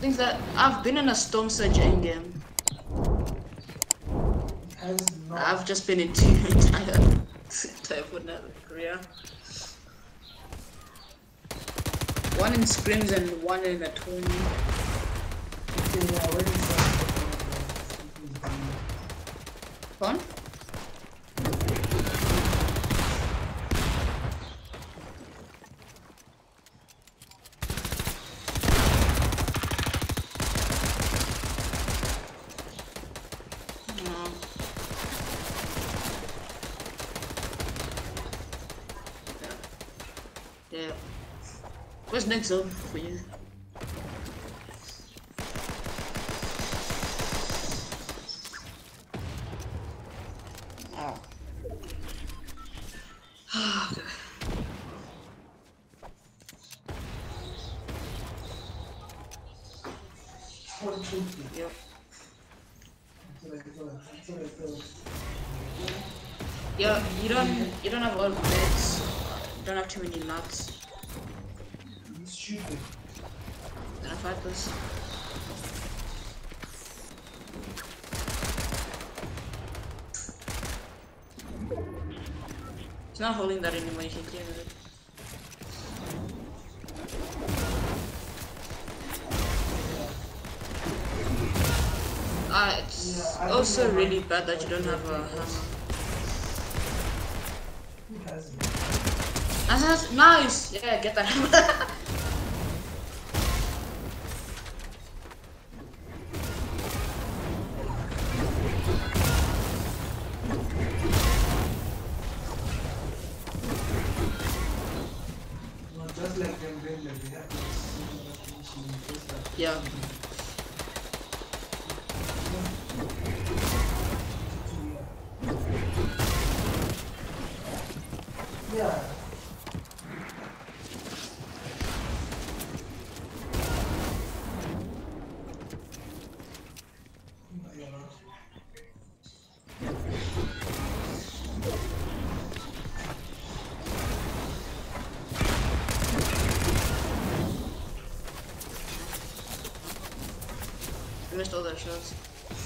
think that I've been in a Storm Surge endgame. I've just been into entire Fortnite career. One in scrims and one in a tourney. Fun? Yeah. What's next up for you? Oh. Okay. Yep. Yeah, you don't have all beds. You don't have too many nuts. Gonna fight this. It's not holding that anymore, you can clear with it. It's also really bad that you don't have a hammer. That's nice! Yeah, get that hammer. Yeah. Yeah. I missed all their shots.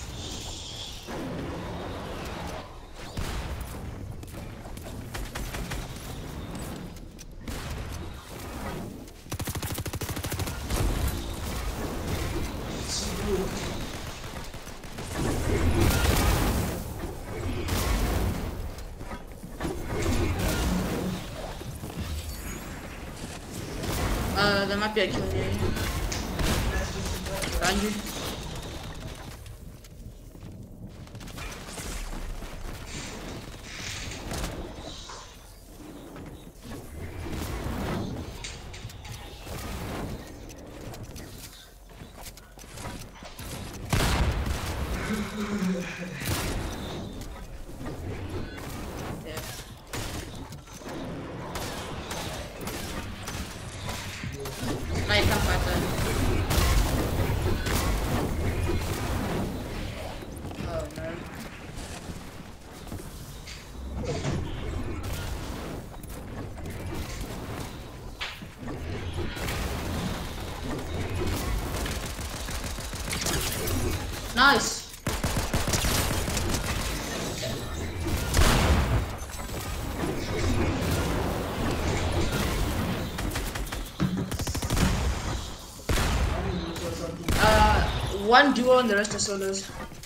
There might be a kill here. Behind you. Yeah. No, you can't fight that. Oh no. Nice. One duo and the rest are solos.